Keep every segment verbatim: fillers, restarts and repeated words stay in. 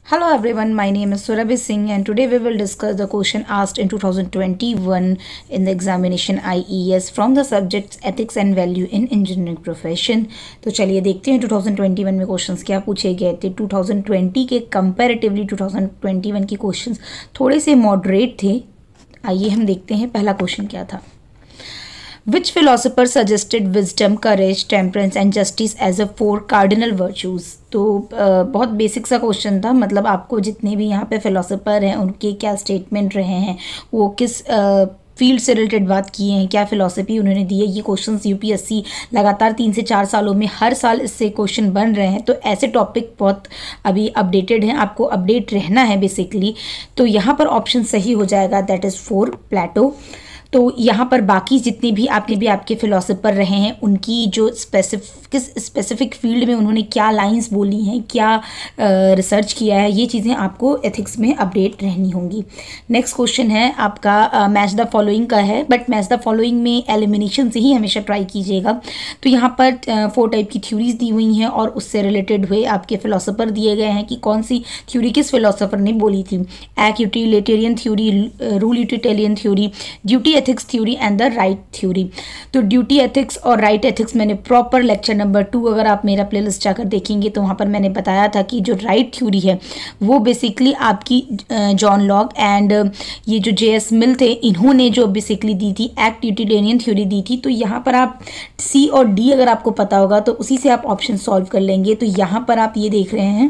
Hello everyone, my name is Surabhi Singh and today we will discuss the question asked in two thousand twenty-one in the examination I E S from the subjects ethics and value in engineering profession। तो चलिए देखते हैं two thousand twenty-one में questions क्या पूछे गए थे। two thousand twenty के कंपैरेटिवली two thousand twenty-one के क्वेश्चंस थोड़े से मॉडरेट थे। आइए हम देखते हैं पहला क्वेश्चन क्या था। Which philosopher suggested wisdom, courage, temperance and justice as a four cardinal virtues? तो uh, बहुत बेसिक सा क्वेश्चन था, मतलब आपको जितने भी यहाँ पे फिलोसोफर हैं उनके क्या स्टेटमेंट रहे हैं, वो किस फील्ड uh, से रिलेटेड बात किए हैं, क्या फिलॉसफी उन्होंने दी है। ये क्वेश्चंस यूपीएससी लगातार तीन से चार सालों में हर साल इससे क्वेश्चन बन रहे हैं, तो ऐसे टॉपिक बहुत अभी अपडेटेड हैं, आपको अपडेट रहना है बेसिकली। तो यहाँ पर ऑप्शन सही हो जाएगा, दैट इज़ फोर, प्लेटो। तो यहाँ पर बाकी जितने भी आपने भी आपके फिलोसोफर रहे हैं उनकी जो स्पेसिफिक किस स्पेसिफिक फील्ड में उन्होंने क्या लाइंस बोली हैं, क्या रिसर्च किया है, ये चीज़ें आपको एथिक्स में अपडेट रहनी होंगी। नेक्स्ट क्वेश्चन है आपका मैच द फॉलोइंग का है, बट मैच द फॉलोइंग में एलिमिनेशन से ही हमेशा ट्राई कीजिएगा। तो यहाँ पर फोर टाइप की थ्योरीज दी हुई हैं और उससे रिलेटेड हुए आपके फिलोसोफर दिए गए हैं कि कौन सी थ्योरी किस फिलोसोफर ने बोली थी। Act utilitarian theory, rule utilitarian theory, duty ethics theory and the right theory. तो ड्यूटी एथिक्स और राइट एथिक्स मैंने प्रॉपर लेक्चर नंबर टू, अगर आप मेरा प्लेलिस्ट जाकर देखेंगे तो वहाँ पर मैंने बताया था कि जो राइट थ्योरी है वो बेसिकली आपकी जॉन लॉक एंड ये जो जे एस मिल थे इन्होंने जो बेसिकली दी थी एक्ट यूटिलिटेरियन थ्योरी दी थी। तो यहाँ पर आप सी और डी अगर आपको पता होगा तो उसी से आप ऑप्शन सॉल्व कर लेंगे। तो यहाँ पर आप ये देख रहे हैं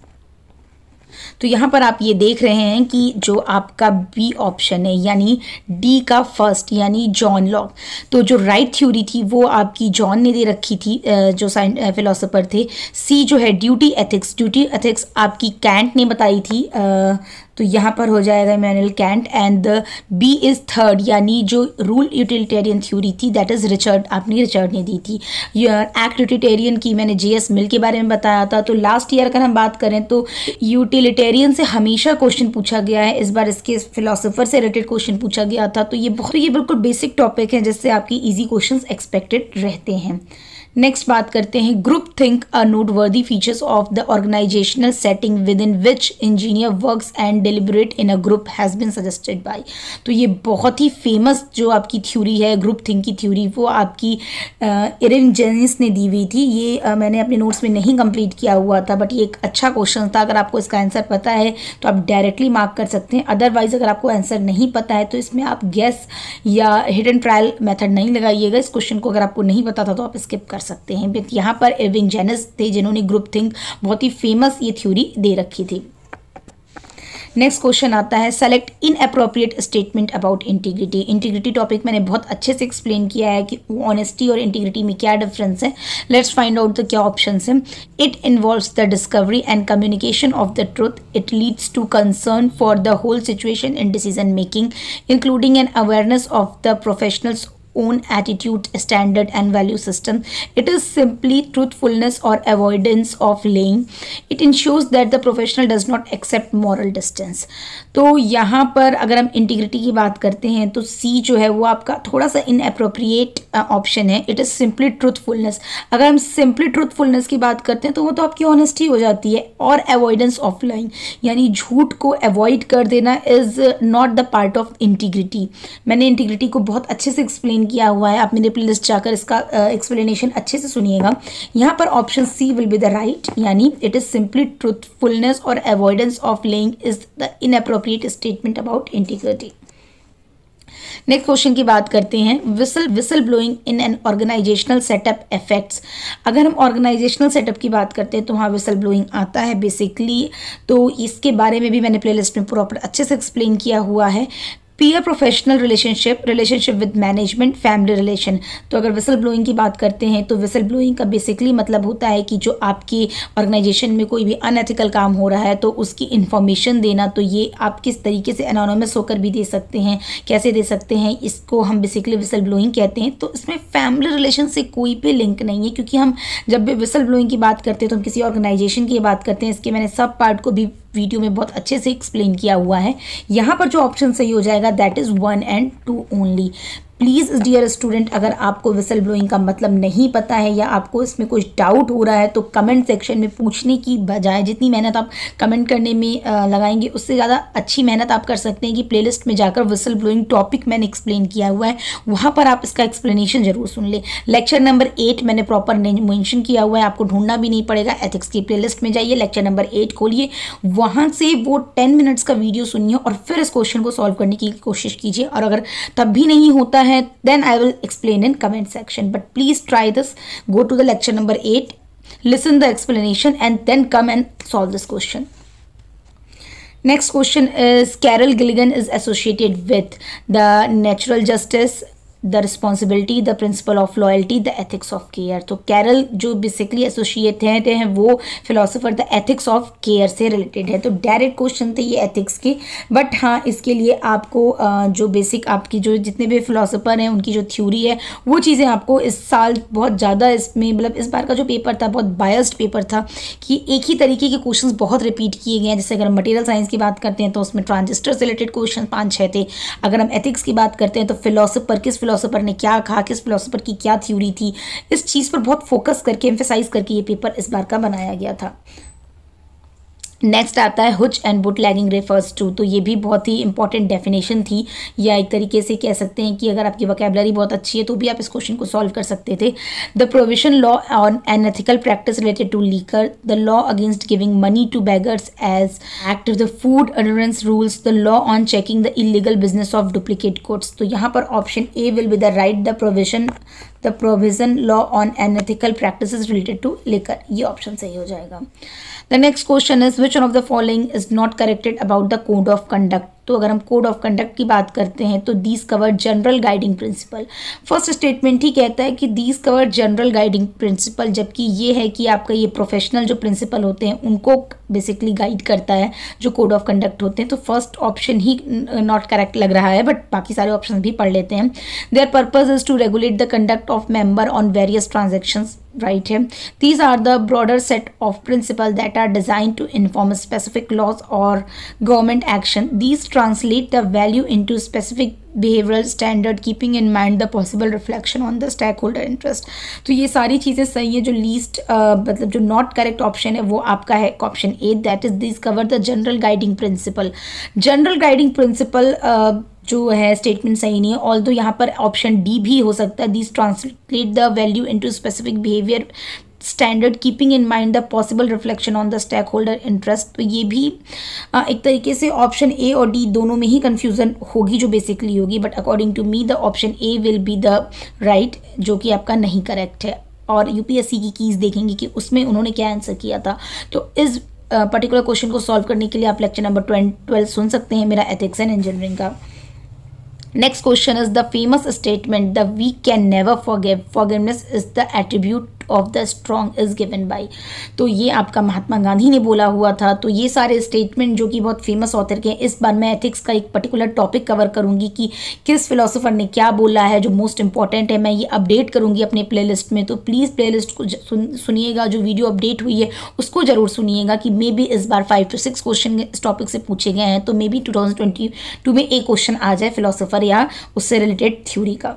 तो यहाँ पर आप ये देख रहे हैं कि जो आपका बी ऑप्शन है यानी डी का फर्स्ट यानी जॉन लॉक, तो जो राइट थ्योरी थी वो आपकी जॉन ने दे रखी थी जो साइंस फिलोसोफर थे। सी जो है ड्यूटी एथिक्स, ड्यूटी एथिक्स आपकी कैंट ने बताई थी, तो यहाँ पर हो जाएगा Immanuel Kant. And the B is third यानी जो रूल यूटिलिटेरियन थ्योरी थी दैट इज़ रिचर्ड, आपने रिचर्ड ने दी थी। एक्ट यूटिलिटेरियन की मैंने जे एस मिल के बारे में बताया था। तो लास्ट ईयर अगर हम बात करें तो यूटिलिटेरियन से हमेशा क्वेश्चन पूछा गया है, इस बार इसके फिलोसोफर से रिलेटेड क्वेश्चन पूछा गया था। तो ये बहुत ये बिल्कुल बेसिक टॉपिक है जिससे आपकी ईजी क्वेश्चन एक्सपेक्टेड रहते हैं। नेक्स्ट बात करते हैं group think a noteworthy features of the organizational setting within which engineer works and deliberate in a group has been suggested by. तो ये बहुत ही फेमस जो आपकी थ्योरी है ग्रुप थिंक की थ्योरी, वो आपकी इरिन जेनिस ने दी हुई थी। ये uh, मैंने अपने नोट्स में नहीं कंप्लीट किया हुआ था, बट ये एक अच्छा क्वेश्चन था। अगर आपको इसका आंसर पता है तो आप डायरेक्टली मार्क कर सकते हैं, अदरवाइज अगर आपको आंसर नहीं पता है तो इसमें आप गेस या हिडन ट्रायल मेथड नहीं लगाइएगा। इस क्वेश्चन को अगर आपको नहीं पता था तो आप स्किप कर सकते हैं। बट यहाँ पर इरविंग जेनिस थे जिन्होंने ग्रुप थिंक बहुत ही फेमस ये थ्योरी दे रखी थी। नेक्स्ट क्वेश्चन आता है select inappropriate statement about integrity. Integrity topic मैंने बहुत अच्छे से एक्सप्लेन किया है कि ऑनेस्टी और इंटीग्रिटी में क्या डिफरेंस है। लेट्स फाइंड आउट द क्या ऑप्शंस हैं। It involves the discovery and communication of the truth. It leads to concern for the whole situation in decision making including an awareness of the professionals own attitude, standard and value system. It is simply truthfulness or avoidance of lying. It ensures that the professional does not accept moral distance. तो यहाँ पर अगर हम integrity की बात करते हैं तो सी जो है वो आपका थोड़ा सा इनअप्रोप्रिएट ऑप्शन है। It is simply truthfulness. अगर हम सिंपली ट्रूथफुलनेस की बात करते हैं तो वो तो आपकी ऑनेस्टी हो जाती है। और अवॉइडेंस ऑफ लाइंग यानी झूठ को अवॉइड कर देना is not the part of integrity. मैंने इंटीग्रिटी को बहुत अच्छे से एक्सप्लेन किया हुआ है, आप मेरे प्लेलिस्ट जाकर इसका एक्सप्लेनेशन uh, अच्छे से सुनिएगा। यहाँ पर option C will be the right यानी इट इज सिंपली ट्रूथफुलनेस और avoidance of lying is the inappropriate statement about integrity. Next question की बात करते हैं whistle whistle blowing in an organizational setup effects. अगर हम ऑर्गेनाइजेशनल सेटअप की बात करते हैं तो वहाँ विसल ब्लोइंग आता है बेसिकली। तो इसके बारे में भी मैंने प्लेलिस्ट में प्रॉपर अच्छे से एक्सप्लेन किया हुआ है। Peer professional relationship, relationship with management, family relation. तो अगर विसल ब्लोइंग की बात करते हैं तो विसल ब्लोइंग का बेसिकली मतलब होता है कि जो आपकी ऑर्गेनाइजेशन में कोई भी अनएथिकल काम हो रहा है तो उसकी इन्फॉर्मेशन देना। तो ये आप किस तरीके से एनोनिमस होकर भी दे सकते हैं, कैसे दे सकते हैं, इसको हम बेसिकली विसल ब्लोइंग कहते हैं। तो इसमें फैमिली रिलेशन से कोई भी लिंक नहीं है, क्योंकि हम जब भी विसल ब्लोइंग की बात करते हैं तो हम किसी ऑर्गेनाइजेशन की बात करते हैं। इसके मैंने सब पार्ट को भी वीडियो में बहुत अच्छे से एक्सप्लेन किया हुआ है। यहाँ पर जो ऑप्शन सही हो जाएगा that is one and two only. Please dear student, अगर आपको विसल ब्लोइंग का मतलब नहीं पता है या आपको इसमें कुछ डाउट हो रहा है तो कमेंट सेक्शन में पूछने की बजाय जितनी मेहनत आप कमेंट करने में लगाएंगे उससे ज़्यादा अच्छी मेहनत आप कर सकते हैं कि प्लेलिस्ट में जाकर विसल ब्लोइंग टॉपिक मैंने एक्सप्लेन किया हुआ है, वहाँ पर आप इसका एक्सप्लेनेशन जरूर सुन ले। लेक्चर नंबर एट मैंने प्रॉपर मेंशन किया हुआ है, आपको ढूंढना भी नहीं पड़ेगा। एथिक्स की प्लेलिस्ट में जाइए, लेक्चर नंबर एट खोलिए, वहाँ से वो टेन मिनट्स का वीडियो सुनिए और फिर इस क्वेश्चन को सॉल्व करने की कोशिश कीजिए। और अगर तब भी नहीं होता है then I will explain in comment section, but please try this. Go to the lecture number eight, listen the explanation and then come and solve this question. Next question is Carol Gilligan is associated with the natural justice, the responsibility, the principle of loyalty, the ethics of care. तो Carol जो basically associate हैं हैं वो philosopher the ethics of care से related है। तो direct question थे ये एथिक्स के, बट हाँ इसके लिए आपको जो बेसिक आपकी जो जितने भी फिलोसोफर हैं उनकी जो थ्योरी है वो चीज़ें आपको इस साल बहुत ज़्यादा इसमें मतलब इस बार का जो पेपर था बहुत बायस्ड पेपर था कि एक ही तरीके के क्वेश्चन बहुत रिपीट किए गए हैं। जैसे अगर हम मटेरियल साइंस की बात करते हैं तो उसमें ट्रांजिस्टर से रिलेटेड क्वेश्चन पाँच छः थे। अगर हम एथिक्स की बात करते हैं तो फिलोसोफर किस फिलोसोफर ने क्या कहा, किस फिलोसोफर की क्या थ्योरी थी, इस चीज़ पर बहुत फोकस करके एम्फेसाइज करके ये पेपर इस बार का बनाया गया था। नेक्स्ट आता है hooch and bootlegging refers to. तो ये भी बहुत ही इंपॉर्टेंट डेफिनेशन थी, या एक तरीके से कह सकते हैं कि अगर आपकी वोकैबुलरी बहुत अच्छी है तो भी आप इस क्वेश्चन को सॉल्व कर सकते थे। The provision law on an ethical practice related to liquor, the law against giving money to beggars as act, the food adherence rules, the law on checking the illegal business of duplicate goods. तो यहाँ पर option A will be the right, the provision the provision law on unethical practices related to liquor, ये option सही हो जाएगा। The next question is which one of the following is not corrected about the code of conduct. तो अगर हम code of conduct की बात करते हैं तो these cover general guiding principle. First statement ही कहता है कि these cover general guiding principle, जबकि ये है कि आपका ये प्रोफेशनल जो प्रिंसिपल होते हैं उनको बेसिकली गाइड करता है जो कोड ऑफ कंडक्ट होते हैं। तो फर्स्ट ऑप्शन ही नॉट करेक्ट लग रहा है, बट बाकी सारे ऑप्शन भी पढ़ लेते हैं। Their purpose is to regulate the conduct of member on various transactions, right है। These are the broader set of principle that are design to inform specific laws और government action. These translate the value into specific behavioural standard keeping in mind the possible reflection on the stakeholder interest. तो ये सारी चीज़ें सही है। जो least uh, मतलब जो नॉट करेक्ट ऑप्शन है वो आपका है option A, that is this cover the general guiding principle. General guiding principle जो है स्टेटमेंट सही नहीं है, ऑल्दो यहाँ पर ऑप्शन डी भी हो सकता है। This translate the value into specific behaviour standard keeping in mind the possible reflection on the stakeholder interest. तो ये भी आ, एक तरीके से ऑप्शन ए और डी दोनों में ही कन्फ्यूजन होगी जो बेसिकली होगी, but according to me the option A will be the right, जो कि आपका नहीं करेक्ट है। और यूपीएससी की कीज देखेंगे कि उसमें उन्होंने क्या आंसर किया था। तो इस पर्टिकुलर क्वेश्चन को सॉल्व करने के लिए आप लेक्चर नंबर ट्वेल्व सुन सकते हैं मेरा एथिक्स एंड इंजीनियरिंग का। Next question is the famous statement, the weak can never forgive. Forgiveness is the attribute of the strong is given by. तो ये आपका महात्मा गांधी ने बोला हुआ था। तो ये सारे स्टेटमेंट जो कि बहुत फेमस ऑथर के हैं, इस बार मैं एथिक्स का एक पर्टिकुलर टॉपिक कवर करूंगी कि किस फिलोसोफर ने क्या बोला है जो मोस्ट इंपॉर्टेंट है। मैं ये अपडेट करूंगी अपने प्लेलिस्ट में, तो प्लीज़ प्लेलिस्ट को सुन, सुनिएगा। जो वीडियो अपडेट हुई है उसको जरूर सुनिएगा कि मे बी इस बार फाइव टू सिक्स क्वेश्चन इस टॉपिक से पूछे गए हैं, तो maybe two thousand twenty two में एक क्वेश्चन आ जाए फिलोसोफर या उससे रिलेटेड थ्योरी का।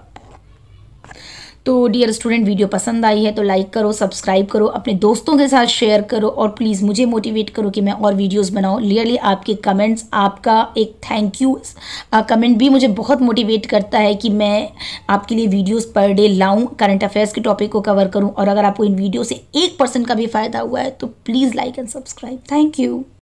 तो डियर स्टूडेंट, वीडियो पसंद आई है तो लाइक करो, सब्सक्राइब करो, अपने दोस्तों के साथ शेयर करो और प्लीज़ मुझे मोटिवेट करो कि मैं और वीडियोस बनाऊँ। रियली आपके कमेंट्स, आपका एक थैंक यू कमेंट भी मुझे बहुत मोटिवेट करता है कि मैं आपके लिए वीडियोस पर डे लाऊं, करंट अफेयर्स के टॉपिक को कवर करूं। और अगर आपको इन वीडियो से एक परसेंट का भी फ़ायदा हुआ है तो please like and subscribe. Thank you.